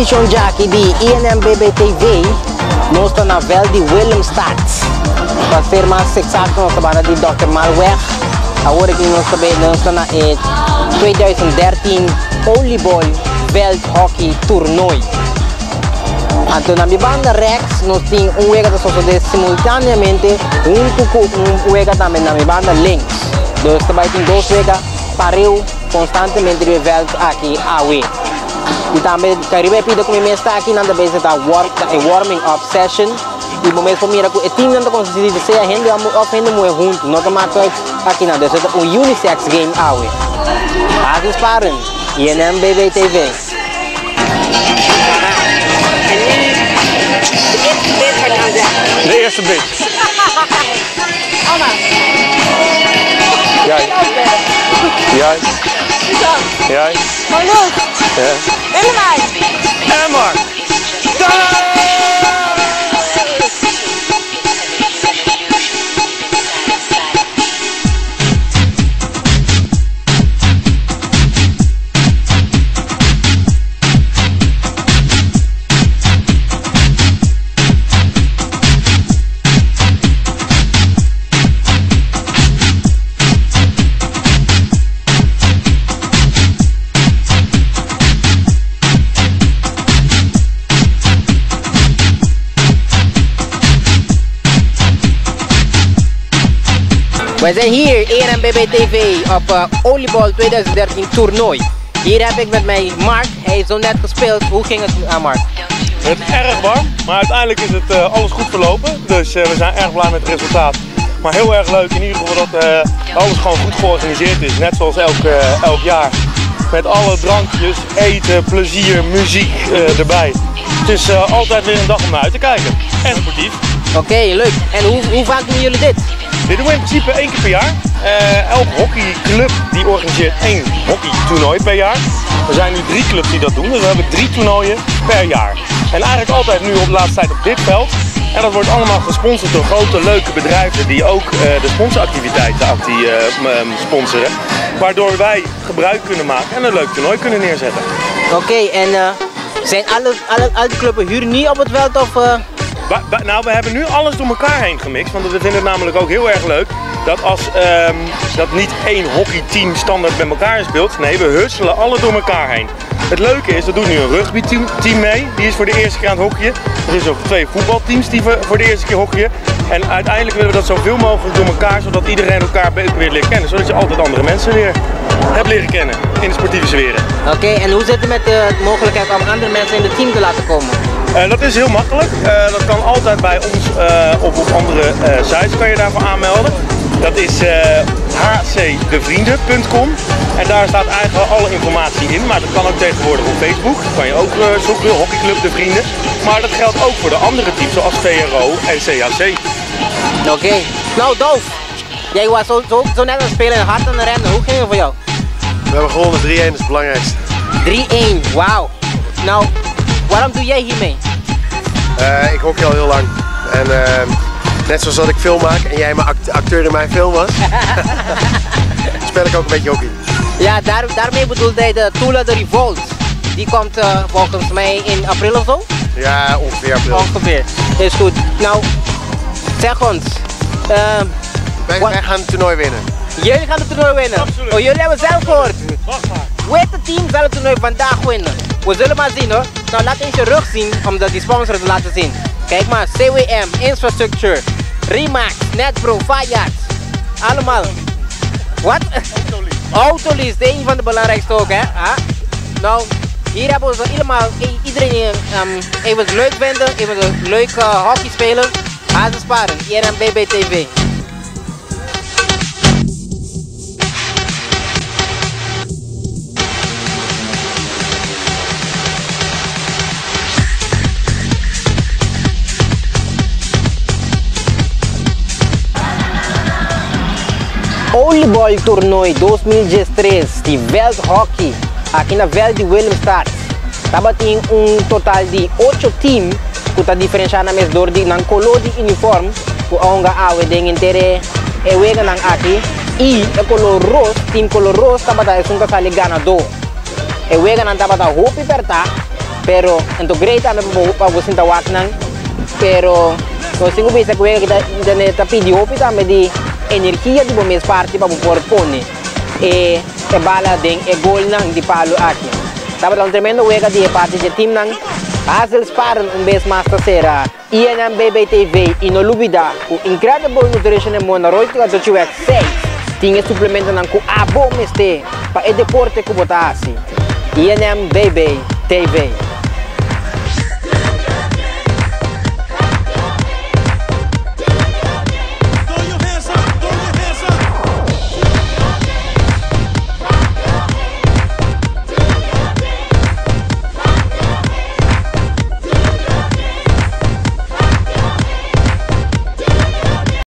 transmissão já aqui de INMBB TV, nós estamos na Vel de Willemstad. Para ser mais exato, nós estamos na de Dr. Malweg. Agora que nós estamos na 2013 Olibol Welt Hockey Toernooi. Então na minha banda Rex, nós temos wega de sociedade simultaneamente, wega também na minha banda Links. Então também tem dois wega pareu constantemente de Welt aqui awe. E também quero pedir que me está aqui na vez da warming up session. E momento para mim é que tinha tanta consistência de ser a gente ofende muito junto, não tomar aqui na dessa unisex game awe. Agis paren, INMBB TV. De eerste bit. Anna. Jij. Jij. Jij. Marloes. Ja. Willemijn. En Mark. We zijn hier, INMBB TV, op Olibol 2013 toernooi. Hier heb ik met mij Mark, hij heeft zo net gespeeld. Hoe ging het aan Mark? Het is erg warm, maar uiteindelijk is het alles goed verlopen. Dus we zijn erg blij met het resultaat. Maar heel erg leuk in ieder geval dat alles gewoon goed georganiseerd is. Net zoals elk jaar. Met alle drankjes, eten, plezier, muziek erbij. Het is altijd weer een dag om naar uit te kijken. En sportief. Oké, leuk. En hoe vaak doen jullie dit? Dit doen we in principe 1 keer per jaar. Elke hockeyclub die organiseert 1 hockeytoernooi per jaar. Er zijn nu 3 clubs die dat doen, dus we hebben 3 toernooien per jaar. En eigenlijk altijd nu op de laatste tijd op dit veld. En dat wordt allemaal gesponsord door grote leuke bedrijven die ook de sponsoractiviteiten sponsoren. Waardoor wij gebruik kunnen maken en een leuk toernooi kunnen neerzetten. Oké, en zijn alle clubs hier niet op het veld of... Nou, we hebben nu alles door elkaar heen gemixt, want we vinden het namelijk ook heel erg leuk dat als dat niet 1 hockeyteam standaard met elkaar speelt, nee, we husselen alle door elkaar heen. Het leuke is, er doet nu een rugbyteam mee, die is voor de eerste keer aan het hockeyen. Er is ook 2 voetbalteams die voor de eerste keer hockeyen. En uiteindelijk willen we dat zoveel mogelijk door elkaar, zodat iedereen elkaar weer leert kennen. Zodat je altijd andere mensen weer hebt leren kennen in de sportieve sferen. Oké, en hoe zit het met de mogelijkheid om andere mensen in het team te laten komen? Dat is heel makkelijk. Dat kan altijd bij ons of op andere sites kan je daarvoor aanmelden. Dat is hcdevrienden.com en daar staat eigenlijk alle informatie in. Maar dat kan ook tegenwoordig op Facebook. Dat kan je ook zoeken, Hockeyclub De Vrienden. Maar dat geldt ook voor de andere teams zoals VRO en CHC. Oké. Nou Dolf, jij was zo net aan het spelen en hard aan het rennen. Hoe ging het voor jou? We hebben gewonnen 3-1, dat is het belangrijkste. 3-1, wauw. Nou, waarom doe jij hiermee? Ik hockey al heel lang. En net zoals dat ik film maak en jij mijn acteur in mijn film was, speel ik ook een beetje hockey. Ja, daarmee bedoelde hij de Tula de Revolt. Die komt volgens mij in april of zo? Ja, ongeveer april. Ongeveer, is goed. Nou, zeg ons. Wij gaan het toernooi winnen. Jullie gaan het toernooi winnen? Absoluut. Oh, jullie hebben zelf gehoord. Wacht maar. Hoe heet het team zal het toernooi vandaag winnen? We zullen maar zien hoor. Nou, laat eens je rug zien om die sponsor te laten zien. Kijk maar, CWM, Infrastructure, Remax, Netpro, Fayat. Allemaal. Wat? Autolease, de een van de belangrijkste ook hè. Nou, hier hebben we helemaal iedereen even het leuk vinden, even een leuk hockey spelen. Hazes Paren, INMBB TV. Olibol Toernooi 2013 de Welt Hockey aqui na Vel de Willemstad. Estava em total de 8 teams que está diferenciando mais door de nan color de uniforme que onga awe den intere e wega nan aqui e o color rosa, team color rosa estava da é um casal ganador. E wega nan estava da hopi perta pero ento great ame pa você tá waknan, pero nós temos que ver que neta pedi opita me de energia de bomes parte para por pone e bala den e gol nang di palo aqui. Tava um tremendo wega de parte de time nang Hazel Sparan vez mais terceira INM BBTV e no lubida o Incredible Nutrition e Mona Royce que eu 6 tinha suplemento nang ku abo meste para e deporte ku botasi INM BBTV